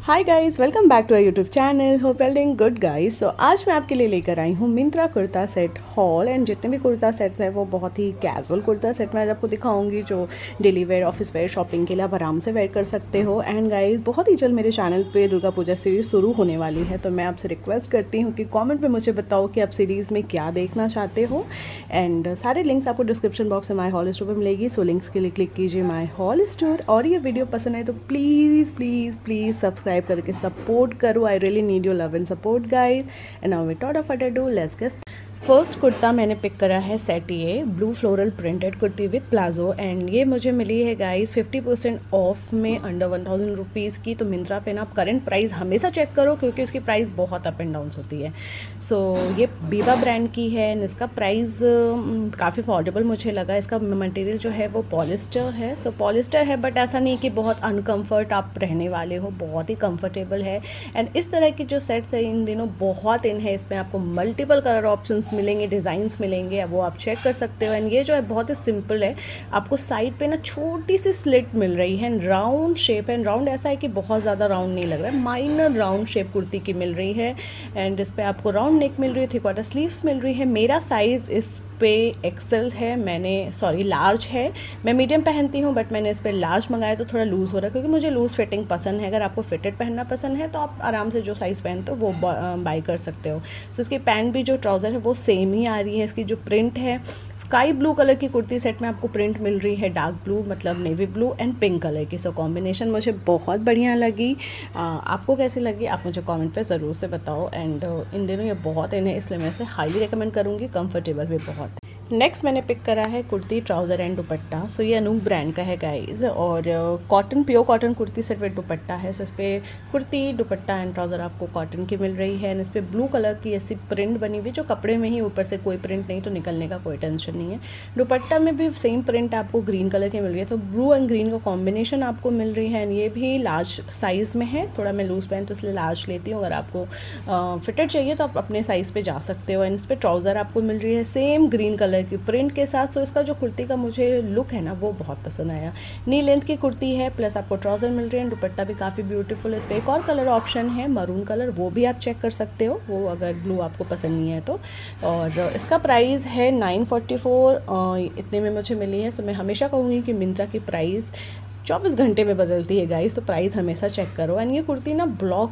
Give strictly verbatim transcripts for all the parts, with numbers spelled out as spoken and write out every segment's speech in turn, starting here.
Hi guys, welcome back to our YouTube channel. Hope you doing good guys. So आज मैं आपके लिए लेकर आई हूँ Myntra kurta set haul. And जितने भी कुर्ता सेट्स हैं वो बहुत ही कैजुअल कुर्ता सेट मैं आज आपको दिखाऊंगी, जो daily wear, office wear, shopping के लिए आप आराम से वेयर कर सकते हो। एंड गाइस, बहुत ही जल्द मेरे चैनल पे दुर्गा पूजा सीरीज़ शुरू होने वाली है, तो मैं आपसे रिक्वेस्ट करती हूँ कि कॉमेंट में मुझे बताओ कि आप सीरीज़ में क्या देखना चाहते हो। एंड सारे लिंक्स आपको डिस्क्रिप्शन बॉक्स में माई हॉल स्टोर पर मिलेगी, सो लिंक्स के लिए क्लिक कीजिए माई हॉल स्टोर। और ये वीडियो पसंद है तो प्लीज़ प्लीज़ प्लीज़ सब्सक्राइब करके सपोर्ट करो। I really need your love and support guys. And now without a further ado, let's get. First kurta मैंने पिक करा है सेट ये blue floral printed kurti with palazzo. And ये मुझे मिली है गाइस फिफ्टी परसेंट ऑफ में, अंडर वन थाउजेंड रुपीज़ की। तो मिंत्रा पे ना आप करंट प्राइस हमेशा चेक करो, क्योंकि इसकी प्राइस बहुत अप एंड डाउन होती है। सो so, ये बीबा ब्रांड की है एंड इसका प्राइस काफ़ी अफोर्डेबल मुझे लगा। इसका मटेरियल जो है वो पॉलिस्टर है। सो so, पॉलिस्टर है, बट ऐसा नहीं कि बहुत अनकम्फर्ट आप रहने वाले हो, बहुत ही कंफर्टेबल है। एंड इस तरह की जो सेट्स है इन दिनों बहुत इन है, इसमें आपको मल्टीपल कलर ऑप्शंस मिलेंगे, डिज़ाइंस मिलेंगे, वो आप चेक कर सकते हो। एंड ये जो है बहुत ही सिंपल है, आपको साइड पे ना छोटी सी स्लिट मिल रही है एंड राउंड शेप है। राउंड ऐसा है कि बहुत ज़्यादा राउंड नहीं लग रहा है, माइनर राउंड शेप कुर्ती की मिल रही है। एंड इस पर आपको राउंड नेक मिल रही है, थ्री क्वार्टर स्लीव्स मिल रही है। मेरा साइज़ इस पे एक्सेल है, मैंने सॉरी लार्ज है। मैं मीडियम पहनती हूँ, बट मैंने इस पर लार्ज मंगाया तो थोड़ा लूज़ हो रहा है, क्योंकि मुझे लूज़ फिटिंग पसंद है। अगर आपको फिटेड पहनना पसंद है तो आप आराम से जो साइज़ पहनते हो वो बाई कर सकते हो। सो so, इसकी पैंट भी जो ट्राउज़र है वो सेम ही आ रही है। इसकी जो प्रिंट है, स्काई ब्लू कलर की कुर्ती सेट में आपको प्रिंट मिल रही है, डार्क ब्लू मतलब navy blue and pink colour की। सो so, कॉम्बिनेशन मुझे बहुत बढ़िया लगी। आ, आपको कैसी लगी आप मुझे कमेंट पे ज़रूर से बताओ। एंड इन दिनों ये बहुत इन है, इसलिए मैं इसे हाईली रिकमेंड करूँगी, कंफर्टेबल भी बहुत है। नेक्स्ट मैंने पिक करा है kurti, trouser and dupatta. So ये अनूप ब्रांड का है गाइज, और cotton pure cotton kurti set with dupatta है। सो इस पर कुर्ती, दुपट्टा एंड ट्राउज़र आपको कॉटन की मिल रही है। एंड इस पर ब्लू कलर की ऐसी प्रिंट बनी हुई, जो कपड़े में ही, ऊपर से कोई प्रिंट नहीं, तो निकलने का कोई टेंशन नहीं है। दुपट्टा में भी सेम प्रिंट आपको ग्रीन कलर की मिल रही है, तो ब्लू एंड ग्रीन का कॉम्बिनेशन आपको मिल रही है। एंड ये भी लार्ज साइज़ में है, थोड़ा मैं लूज़ पहन तो इसलिए लार्ज लेती हूँ। अगर आपको फिटेड चाहिए तो आप अपने साइज़ पे जा सकते हो। एंड इस पर ट्राउज़र आपको मिल रही है सेम ग्रीन कलर की प्रिंट के साथ। तो इसका जो कुर्ती का मुझे लुक है ना वो बहुत पसंद आया। नी लेंथ की कुर्ती है, प्लस आपको ट्राउज़र मिल रही है, दुपट्टा भी काफ़ी ब्यूटीफुल है। इस पर एक और कलर ऑप्शन है मरून कलर, वो भी आप चेक कर सकते हो, वो अगर ब्लू आपको पसंद नहीं है तो। और इसका प्राइस है नाइन फोर्टी फोर, इतने में मुझे मिली है। सो मैं हमेशा कहूँगी कि मिंत्रा की प्राइस चौबीस घंटे में बदलती है गाइस, तो प्राइस हमेशा चेक करो। एंड ये कुर्ती ना ब्लॉक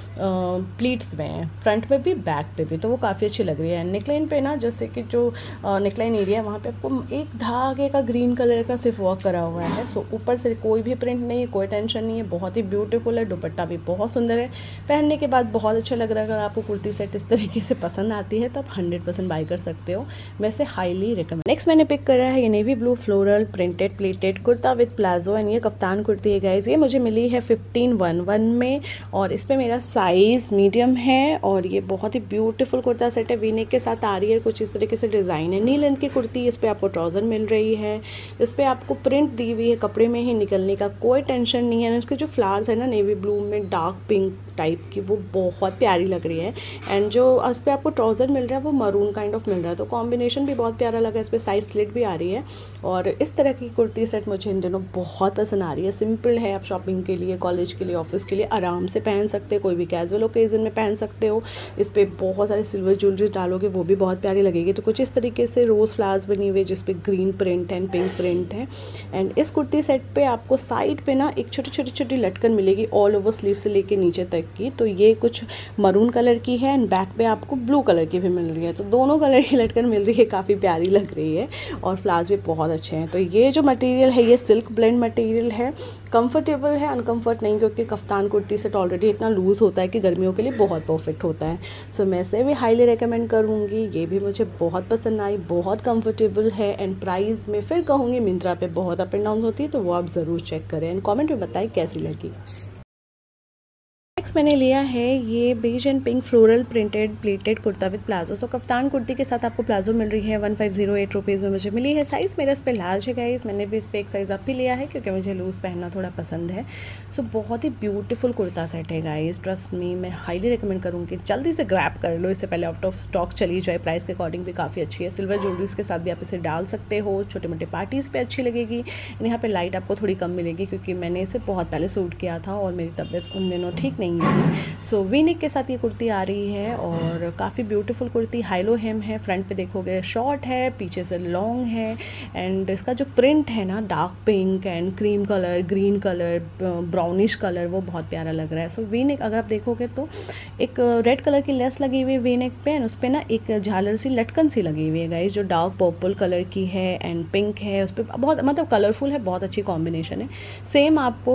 प्लीट्स में है, फ्रंट में भी बैक पे भी, तो वो काफ़ी अच्छी लग रही है। एंड नेकलाइन पे ना, जैसे कि जो नेकलाइन एरिया है वहाँ पे आपको एक धागे का ग्रीन कलर का सिर्फ वर्क करा हुआ है। सो ऊपर से कोई भी प्रिंट नहीं है, कोई टेंशन नहीं है, बहुत ही ब्यूटीफुल है। दुपट्टा भी बहुत सुंदर है, पहनने के बाद बहुत अच्छा लग रहा है। अगर आपको कुर्ती सेट इस तरीके से पसंद आती है तो आप हंड्रेड परसेंट बाई कर सकते हो, वैसे हाईली रिकमेंड। नेक्स्ट मैंने पिक करा है ये navy blue floral printed pleated kurta with palazzo. And kaftan kurti है गाइज, ये मुझे मिली है फिफ्टीन वन वन में, और इस पे मेरा साइज़ मीडियम है। और ये बहुत ही ब्यूटीफुल कुर्ता सेट है, वी नेक के साथ आ रही है, कुछ इस तरीके से डिज़ाइन है। नी लेंथ की कुर्ती, इस पर आपको ट्राउज़र मिल रही है, इस पर आपको प्रिंट दी हुई है, कपड़े में ही निकलने का कोई टेंशन नहीं है। इसके जो फ्लावर्स है ना नेवी ब्लू में डार्क पिंक टाइप की, वो बहुत प्यारी लग रही है। एंड जो इस पर आपको ट्राउज़र मिल रहा है वो मरून काइंड ऑफ मिल रहा है, तो कॉम्बिनेशन भी बहुत प्यारा लगा। इस पर साइज स्लिट भी आ रही है। और इस तरह की कुर्ती सेट मुझे इन दिनों बहुत पसंद आ रही है। सिंपल है, आप शॉपिंग के लिए, कॉलेज के लिए, ऑफिस के लिए आराम से पहन सकते हो, कोई भी कैजुअल ओकेजन में पहन सकते हो। इस पर बहुत सारे सिल्वर ज्वेलरी डालोगे वो भी बहुत प्यारी लगेगी। तो कुछ इस तरीके से रोज़ फ्लावर्स बनी हुई है, जिस पे green print and pink print है। एंड इस कुर्ती सेट पे आपको साइड पे ना एक छोटी छोटी छोटी लटकन मिलेगी, ऑल ओवर स्लीव से लेके नीचे तक की। तो ये कुछ मरून कलर की है एंड बैक पे आपको ब्लू कलर की भी मिल रही है, तो दोनों कलर की लटकन मिल रही है, काफ़ी प्यारी लग रही है। और फ्लावर्स भी बहुत अच्छे हैं। तो ये जो मटेरियल है ये सिल्क ब्लेंड मटेरियल है, कंफर्टेबल है, अनकंफर्ट नहीं, क्योंकि कफ्तान कुर्ती सेट ऑलरेडी इतना लूज़ होता है कि गर्मियों के लिए बहुत परफेक्ट होता है। सो मैं इसे भी हाईली रिकमेंड करूँगी। ये भी मुझे बहुत पसंद आई, बहुत कंफर्टेबल है। एंड प्राइस में फिर कहूँगी मिंत्रा पे बहुत अप एंड डाउन होती है, तो वो आप ज़रूर चेक करें एंड कमेंट में बताएं कैसी लगी। नेक्स्ट मैंने लिया है ये beige and pink floral printed pleated kurta with palazzo. So kaftan kurti के साथ आपको प्लाजो मिल रही है one five zero eight rupees में मुझे मिली है। साइज़ मेरा इस पर लार्ज है गाइस, मैंने भी इस पर एक साइज़ अप भी लिया है क्योंकि मुझे लूज़ पहनना थोड़ा पसंद है। सो बहुत ही ब्यूटीफुल कुर्ता सेट है गाइस, ट्रस्ट मी, मैं हाईली रिकमेंड करूँगी जल्दी से ग्रैब कर लो, इससे पहले आउट ऑफ स्टॉक चली जाए। प्राइस के अकॉर्डिंग भी काफ़ी अच्छी है, सिल्वर ज्वेलरीज के साथ भी आप इसे डाल सकते हो, छोटे मोटे पार्टीज़ पे अच्छी लगेगी। यहाँ पे लाइट आपको थोड़ी कम मिलेगी क्योंकि मैंने इसे बहुत पहले सूट किया था और मेरी तबीयत उन दिनों ठीक नहीं थी। सो वी नेक के साथ ये कुर्ती आ रही है और काफ़ी ब्यूटीफुल कुर्ती, हाईलो हेम है, फ्रंट पे देखोगे शॉर्ट है, पीछे से लॉन्ग है एंड इसका जो प्रिंट है ना dark pink and cream colour, green colour, brownish colour, वो बहुत प्यारा लग रहा है। सो वी नेक अगर आप देखोगे तो एक रेड कलर की लेस लगी हुई है वी नेक पे एंड उस पर ना एक झालर सी लटकन सी लगी हुई है गाइस जो डार्क पर्पल कलर की है एंड पिंक है, उस पर बहुत मतलब कलरफुल है, बहुत अच्छी कॉम्बिनेशन है। सेम आपको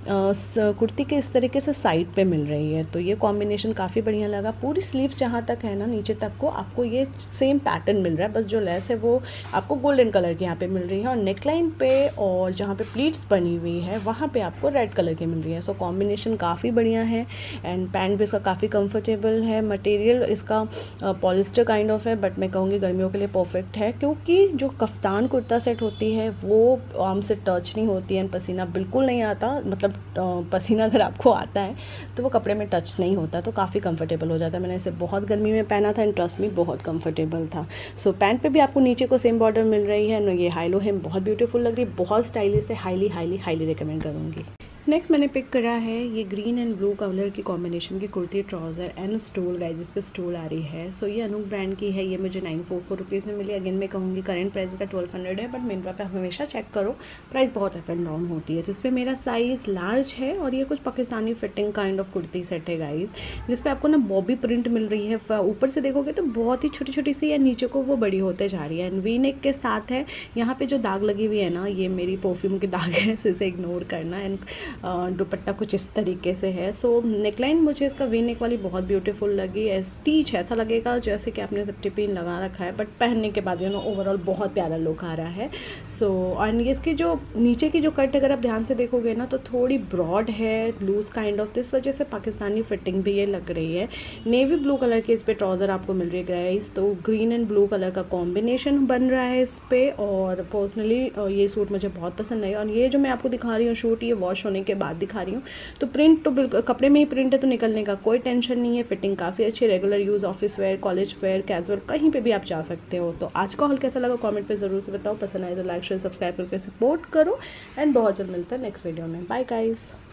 कुर्ती के इस तरीके से साइड पे मिल रही है, तो ये कॉम्बिनेशन काफ़ी बढ़िया लगा। पूरी स्लीव जहाँ तक है ना नीचे तक को आपको ये सेम पैटर्न मिल रहा है, बस जो लेस है वो आपको गोल्डन कलर की यहाँ पे मिल रही है और नेकलाइन पे और जहाँ पे प्लीट्स बनी हुई है वहाँ पे आपको रेड कलर की मिल रही है। सो कॉम्बिनेशन काफ़ी बढ़िया है एंड पैंट भी इसका काफ़ी कंफर्टेबल है। मटेरियल इसका पॉलिस्टर काइंड ऑफ है बट मैं कहूँगी गर्मियों के लिए परफेक्ट है क्योंकि जो कफ्तान कुर्ता सेट होती है वो आर्म से टच नहीं होती है, पसीना बिल्कुल नहीं आता, मतलब पसीना अगर आपको आता है तो वो कपड़े में टच नहीं होता, तो काफ़ी कंफर्टेबल हो जाता है। मैंने इसे बहुत गर्मी में पहना था एंड ट्रस्ट मी बहुत कंफर्टेबल था। सो so, पैंट पे भी आपको नीचे को सेम बॉर्डर मिल रही है। ये हाईलो हेम बहुत ब्यूटीफुल लग रही है, बहुत स्टाइलिश है, हाईली हाईली हाईली रिकमेंड करूँगी। नेक्स्ट मैंने पिक करा है ये ग्रीन एंड ब्लू कलर की कॉम्बिनेशन की kurti trouser and stole guys, जिस पे स्टोल आ रही है। सो so, ये अनूप ब्रांड की है, ये मुझे नाइन फोर फोर रुपीज़ में मिली। अगेन मैं कहूँगी करेंट प्राइस का ट्वेल्व हंड्रेड है बट मिंत्रा पे हमेशा चेक करो, प्राइस बहुत अप एंड डाउन होती है। तो इस पर मेरा साइज़ लार्ज है और ये कुछ Pakistani fitting kind of kurti set है गाइज, जिस पे आपको ना बॉबी प्रिंट मिल रही है। ऊपर से देखोगे तो बहुत ही छोटी छोटी सी है, नीचे को वो बड़ी होते जा रही है एंड वी नेक के साथ है। यहाँ पे जो दाग लगी हुई है ना ये मेरी परफ्यूम के दाग है, सो इसे इग्नोर करना एंड दुपट्टा कुछ इस तरीके से है। सो so, नेकलाइन मुझे इसका वी नेक वाली बहुत ब्यूटीफुल लगी। स्टीच ऐसा लगेगा जैसे कि आपने सेफ्टी पिन लगा रखा है बट पहनने के बाद यू नो ओवरऑल बहुत प्यारा लुक आ रहा है। सो so, एंड इसकी जो नीचे की जो कट अगर आप ध्यान से देखोगे ना तो थोड़ी ब्रॉड है, लूज काइंड ऑफ, इस वजह से पाकिस्तानी फिटिंग भी ये लग रही है। नेवी ब्लू कलर की इस पर ट्राउज़र आपको मिल रही है गाइस, तो ग्रीन एंड ब्लू कलर का कॉम्बिनेशन बन रहा है इस पर और पर्सनली ये सूट मुझे बहुत पसंद है। और ये जो मैं आपको दिखा रही हूँ शूट, ये वॉश होने के बाद दिखा रही हूँ, तो प्रिंट तो बिल्कुल कपड़े में ही प्रिंट है तो निकलने का कोई टेंशन नहीं है। फिटिंग काफ़ी अच्छी, regular use, office wear, college wear, casual, कहीं पे भी आप जा सकते हो। तो आज का हॉल कैसा लगा कमेंट पे ज़रूर से बताओ, पसंद आए तो लाइक शेयर सब्सक्राइब करके सपोर्ट करो एंड बहुत जल्द मिलता है नेक्स्ट वीडियो में। Bye guys.